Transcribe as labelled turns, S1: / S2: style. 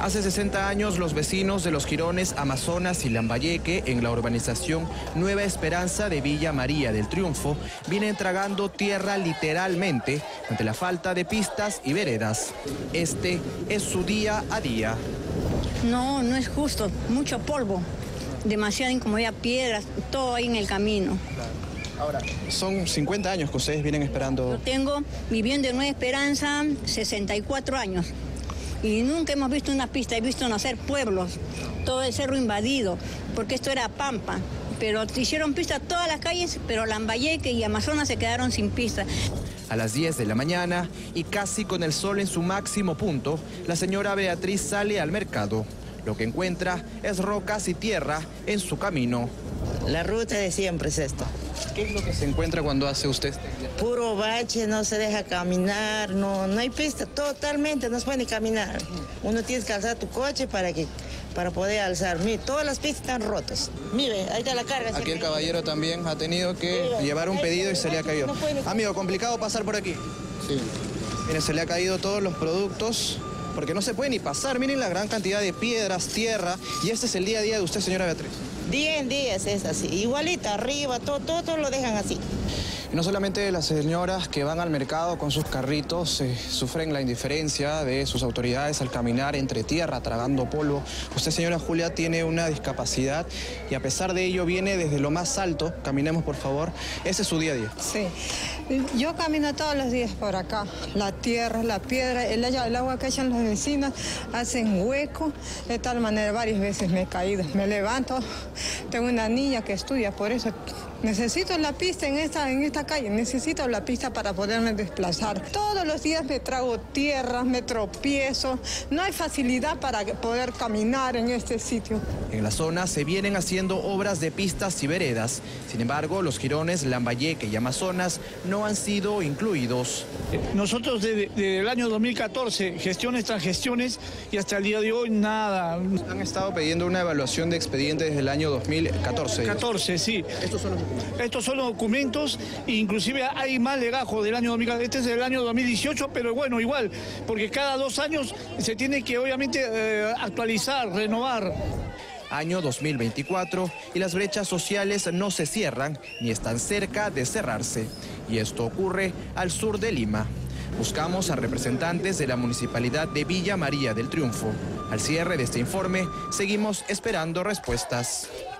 S1: Hace 60 años, los vecinos de Los Jirones, Amazonas y Lambayeque, en la urbanización Nueva Esperanza de Villa María del Triunfo, vienen tragando tierra literalmente ante la falta de pistas y veredas. Este es su día a día.
S2: No, no es justo. Mucho polvo, demasiada incomodidad, piedras, todo ahí en el camino.
S1: Ahora, son 50 años que ustedes vienen esperando.
S2: Yo tengo viviendo en Nueva Esperanza 64 años. Y nunca hemos visto una pista, he visto nacer pueblos, todo el cerro invadido, porque esto era pampa. Pero hicieron pista todas las calles, pero Lambayeque y Amazonas se quedaron sin pista.
S1: A las 10 de la mañana y casi con el sol en su máximo punto, la señora Beatriz sale al mercado. Lo que encuentra es rocas y tierra en su camino.
S3: La ruta de siempre es esto.
S1: ¿Qué es lo que se encuentra cuando hace usted?
S3: Puro bache, no se deja caminar, no hay pista, totalmente, no se puede ni caminar. Uno tiene que alzar tu coche para poder alzar. Mire, todas las pistas están rotas. Mire, ahí está la carga.
S1: Aquí el caballero también ha tenido que llevar un pedido y se le ha caído. Amigo, complicado pasar por aquí.
S4: Sí.
S1: Mire, se le ha caído todos los productos porque no se puede ni pasar. Miren la gran cantidad de piedras, tierra. Y este es el día a día de usted, señora Beatriz.
S3: Día en día es así, igualita, arriba, todo lo dejan así.
S1: Y no solamente las señoras que van al mercado con sus carritos sufren la indiferencia de sus autoridades al caminar entre tierra, tragando polvo. Usted, señora Julia, tiene una discapacidad y a pesar de ello viene desde lo más alto. Caminemos, por favor. Ese es su día a día.
S5: Sí. Yo camino todos los días por acá. La tierra, la piedra, el agua que echan los vecinos, hacen hueco. De tal manera, varias veces me he caído. Me levanto. Tengo una niña que estudia, por eso necesito la pista en esta calle, necesito la pista para poderme desplazar. Todos los días me trago tierra, me tropiezo, no hay facilidad para poder caminar en este sitio.
S1: En la zona se vienen haciendo obras de pistas y veredas. Sin embargo, Los Jirones, Lambayeque y Amazonas no han sido incluidos.
S4: Nosotros desde el año 2014, gestiones tras gestiones, y hasta el día de hoy nada.
S1: Han estado pidiendo una evaluación de expediente desde el año 2014.
S4: 14, sí.
S1: Estos son los documentos.
S4: Estos son los documentos, inclusive hay más legajo del año 2014. Este es del año 2018, pero bueno, igual, porque cada 2 años se tiene que obviamente actualizar, renovar.
S1: Año 2024 y las brechas sociales no se cierran ni están cerca de cerrarse. Y esto ocurre al sur de Lima. Buscamos a representantes de la Municipalidad de Villa María del Triunfo. Al cierre de este informe, seguimos esperando respuestas.